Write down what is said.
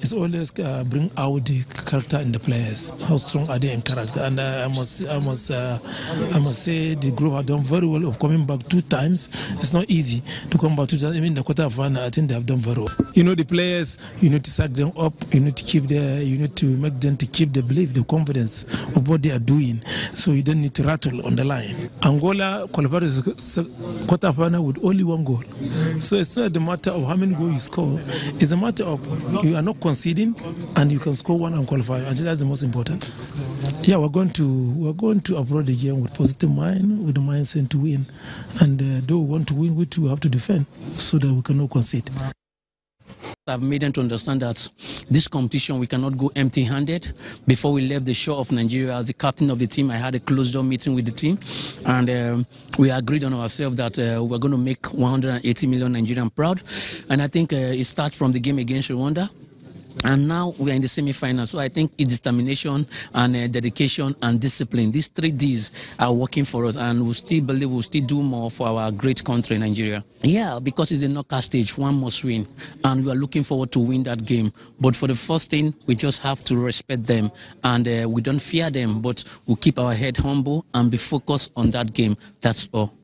It's always bring out the character in the players. How strong are they in character? And I must say the group have done very well of coming back 2 times. It's not easy to come back 2 times. Even in the quarterfinal, I think they have done very well. You know, the players, you need to sack them up. You need to make them to keep the belief, the confidence of what they are doing. So you don't need to rattle on the line. Angola qualified as quarterfinal with only 1 goal. So it's not the matter of how many goals you score. It's a matter of you are not conceding and you can score 1 and qualify. I think that's the most important. Yeah, we're going to approach the game with positive mind, with the mindset to win. And though we want to win, we too have to defend so that we cannot concede. I've made them to understand that this competition, we cannot go empty-handed. Before we left the shore of Nigeria, as the captain of the team, I had a closed-door meeting with the team, and we agreed on ourselves that we're going to make 180 million Nigerian proud. And I think it starts from the game against Rwanda. And now we are in the semi-final, so I think it's determination and dedication and discipline. These 3 Ds are working for us, and we still believe we'll still do more for our great country, Nigeria. Yeah, because it's a knockout stage, one must win, and we are looking forward to win that game. But for the first thing, we just have to respect them, and we don't fear them, but we'll keep our head humble and be focused on that game. That's all.